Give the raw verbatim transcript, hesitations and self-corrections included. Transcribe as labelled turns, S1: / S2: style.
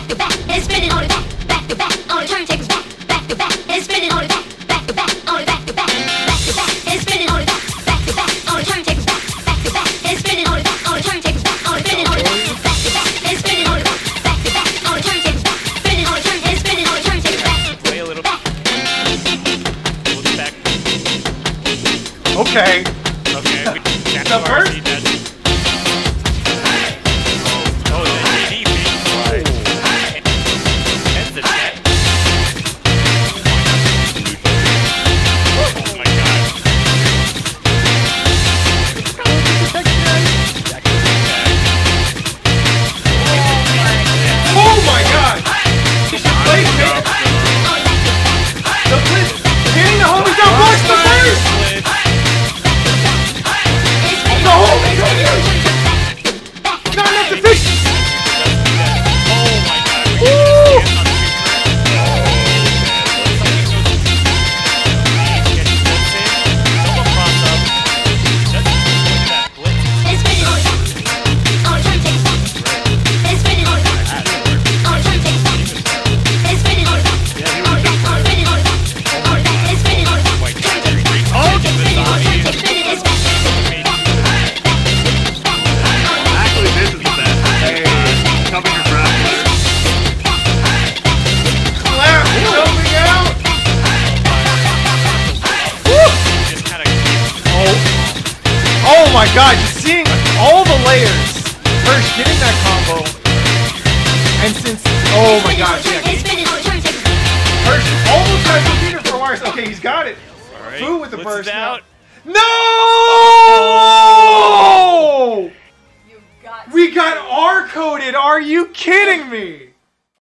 S1: back to back, and spinning on it back, back to back, on the turntables back, back to back, and spinning on it back, back to back, on it back to back, back to back, and spinning on it back, back to back, on the turntables back, back to back, and spinning on it back, on the turntables back, on it spinning on it back, back to back, and spinning on it back, back to back, on the turntables back, spinning on the turn, and spinning on the turntables back.
S2: Play a little bit. We'll back.
S3: Okay.
S2: Okay. We,
S3: The first.
S2: Oh, the D D beat. Right. That's the net. Oh my god.
S3: Oh my god! He's just placed it! The blitz! Hitting the homie down! Watch the first! The homie! Not enough to fix!
S2: Oh my god.
S3: Woo! Oh my god, just seeing all the layers. First getting that combo. And since, oh my god, yeah. First almost got the beater for wires. Okay, he's got it.
S2: Right,
S3: Foo with the burst
S2: out.
S3: now. No!
S4: You got
S3: We got R-coded. Are you kidding me?